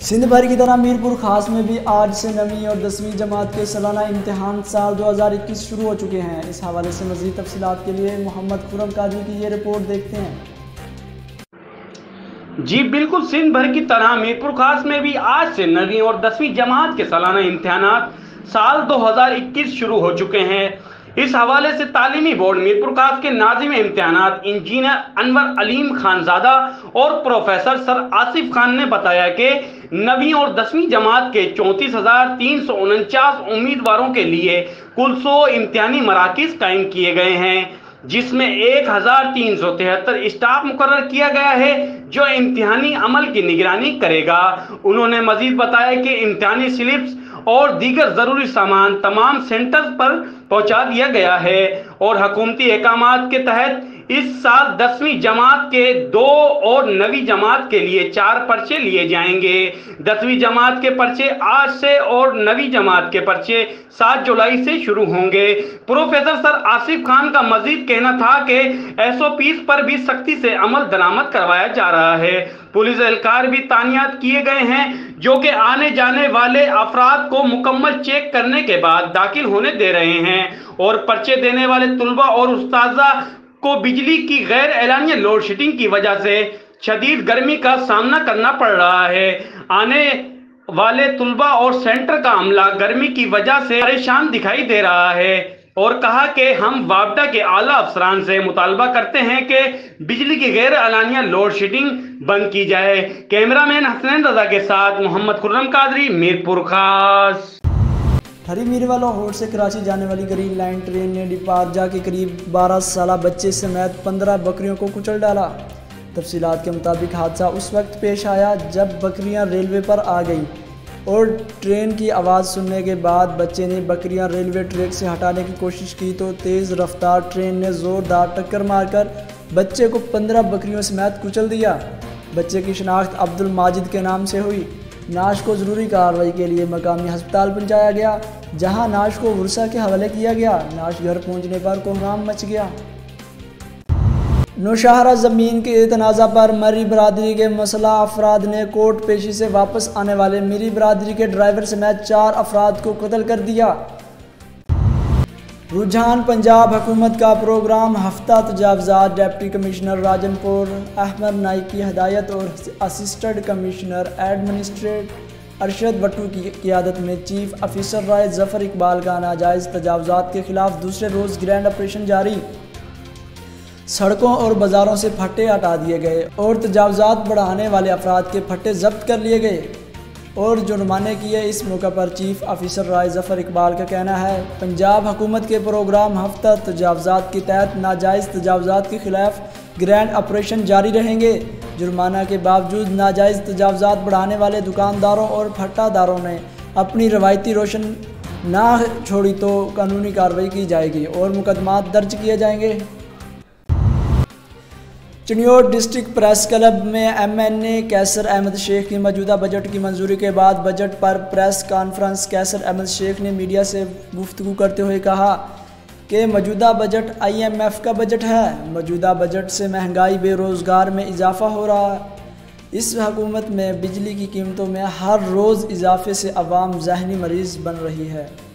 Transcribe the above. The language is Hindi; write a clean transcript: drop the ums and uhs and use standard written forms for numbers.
सिंध भर की तरह मीरपुर खास में भी आज से 9वीं और 10वीं जमात के सालाना इम्तिहान साल 2021 शुरू हो चुके हैं। इस हवाले से मज़ीद तफसीलात के लिए मोहम्मद खुर्रम कादरी की ये रिपोर्ट देखते हैं। जी बिल्कुल, सिंध भर की तरह मीरपुर खास में भी आज से 9वीं और 10वीं जमात के सालाना इम्तिहानात साल 2021 शुरू हो चुके हैं। इस हवाले से तालीमी बोर्ड मीरपुर खास के नाज़िम इम्तिहानात इंजीनियर अनवर अलीम खानजादा और प्रोफेसर सर आसिफ खान ने बताया कि 9वीं और 10वीं जमात के 34,349 उम्मीदवारों के लिए कुल 100 इम्तिहानी मराकिज़ कायम किए गए हैं, जिसमें 1,373 स्टाफ मुकर्रर किया गया है जो इम्तिहानी अमल की निगरानी करेगा। उन्होंने मजीद बताया कि इम्तिहानी स्लिप्स और दीगर ज़रूरी सामान तमाम सेंटर पर पहुंचा दिया गया है और हुकूमती अहकामात के तहत इस साल 10वीं जमात के 2 और 9वीं जमात के लिए 4 पर्चे लिए जाएंगे। 10वीं जमात के पर्चे आज से और 9वीं जमात के पर्चे 7 जुलाई से शुरू होंगे। प्रोफेसर सर आसिफ खान का मजीद कहना था कि SOPs पर भी सख्ती से अमल दरामद करवाया जा रहा है। पुलिस एहलकार भी तानियात किए गए हैं जो कि आने जाने वाले अफराद को मुकम्मल चेक करने के बाद दाखिल होने दे रहे हैं और पर्चे देने वाले तुलबा और उस्ताजा को बिजली की गैर एलानिया लोड शेडिंग की वजह से शदीद गर्मी का सामना करना पड़ रहा है। आने वाले तुलबा और सेंटर का अमला गर्मी की वजह से परेशान दिखाई दे रहा है और कहा कि हम वापडा के आला अफसरान से मुतालबा करते हैं कि बिजली की गैर एलानिया लोड शेडिंग बंद की जाए। कैमरामैन हसनैन रजा के साथ मोहम्मद खुर्रम कादरी, मीरपुर खास। ठरी मीरवा लाहौर से कराची जाने वाली ग्रीन लाइन ट्रेन ने डिपार्जा के करीब 12 साल बच्चे समेत 15 बकरियों को कुचल डाला। तफसीलात के मुताबिक हादसा उस वक्त पेश आया जब बकरियां रेलवे पर आ गईं और ट्रेन की आवाज़ सुनने के बाद बच्चे ने बकरियां रेलवे ट्रैक से हटाने की कोशिश की तो तेज़ रफ्तार ट्रेन ने ज़ोरदार टक्कर मारकर बच्चे को 15 बकरियों समेत कुचल दिया। बच्चे की शिनाख्त अब्दुल माजिद के नाम से हुई। नाश को ज़रूरी कार्रवाई के लिए मकामी अस्पताल पहुंचाया गया, जहां नाश को वर्षा के हवाले किया गया। नाश घर पहुंचने पर कोहराम मच गया। नौशहरा ज़मीन के तनाज़ा पर मरी बरादरी के मसला अफराद ने कोर्ट पेशी से वापस आने वाले मिरी बरादरी के ड्राइवर समेत 4 अफराद को कत्ल कर दिया। रुझान पंजाब हुकूमत का प्रोग्राम हफ्ता तजावज़ात डिप्टी कमिश्नर राजनपुर अहमद नाइक की हदायत और assistant commissioner administrate Arshad Bhattu की क़ियादत में चीफ ऑफिसर राय ज़फ़र इकबाल का नाजायज़ तजावज़ात के ख़िलाफ़ दूसरे रोज़ ग्रैंड ऑपरेशन जारी। सड़कों और बाज़ारों से फट्टे हटा दिए गए और तजावज़ात बढ़ाने वाले अफराद के फट्टे जब्त कर लिए गए और जुर्माने किए। इस मौका पर चीफ ऑफिसर राय ज़फ़र इकबाल का कहना है, पंजाब हुकूमत के प्रोग्राम हफ्ता तजावज़ात के तहत नाजायज़ तजावज़ात के ख़िलाफ़ ग्रैंड ऑपरेशन जारी रहेंगे। जुर्माना के बावजूद नाजायज़ तजावज़ात बढ़ाने वाले दुकानदारों और फट्टादारों ने अपनी रवायती रोशन ना छोड़ी तो कानूनी कार्रवाई की जाएगी और मुकदमात दर्ज किए जाएंगे। चिन्योट डिस्ट्रिक्ट प्रेस क्लब में MNA कैसर अहमद शेख की मौजूदा बजट की मंजूरी के बाद बजट पर प्रेस कॉन्फ्रेंस। कैसर अहमद शेख ने मीडिया से गुफ्तगू करते हुए कहा कि मौजूदा बजट IMF का बजट है। मौजूदा बजट से महंगाई बेरोज़गार में इजाफ़ा हो रहा है। इस हुकूमत में बिजली की कीमतों में हर रोज़ इजाफे से अवाम ज़हनी मरीज़ बन रही है।